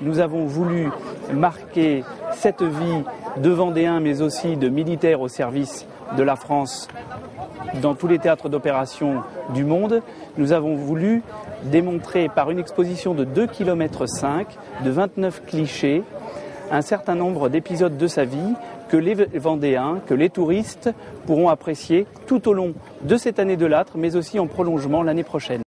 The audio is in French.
nous avons voulu marquer cette vie de Vendéens, mais aussi de militaires au service de la France dans tous les théâtres d'opération du monde. Nous avons voulu démontrer par une exposition de 2,5 km, de 29 clichés, un certain nombre d'épisodes de sa vie que les Vendéens, que les touristes pourront apprécier tout au long de cette année de Lattre, mais aussi en prolongement l'année prochaine.